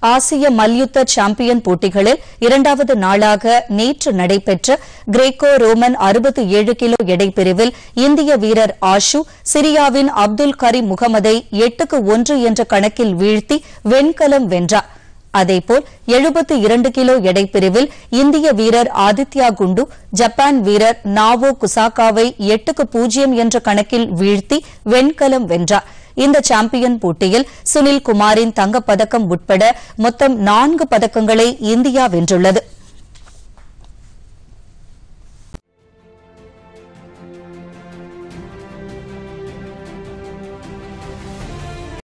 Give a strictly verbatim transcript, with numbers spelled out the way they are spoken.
ஆசிய மல்யுத்த சாம்பியன் போட்டிகளில் இரண்டாவது நாளாக நேற்று நடைபெற்ற கிரேக்கோ ரோமன் அறுபத்தி ஏழு கிலோ எடை பிரிவில் இந்திய வீரர் ஆஷு சிரியாவின் அப்துல் கரீம் முகமதை எட்டுக்கு ஒன்று என்ற கணக்கில் வீழ்த்தி வெண்கலம் வென்றார். அதேபோல் எழுபத்தி இரண்டு கிலோ எடை பிரிவில் இந்திய வீரர் ஆதித்யா குண்டு ஜப்பான் வீரர் நாவோ குசாகாவை எட்டுக்கு பூஜ்ஜியம் என்ற கணக்கில் வீழ்த்தி வெண்கலம் வென்றார். இந்த சாம்பியன் போட்டியில் சுனில் குமாரின் தங்கப்பதக்கம் உட்பட மொத்தம் நான்கு பதக்கங்களை இந்தியா வென்றுள்ளது.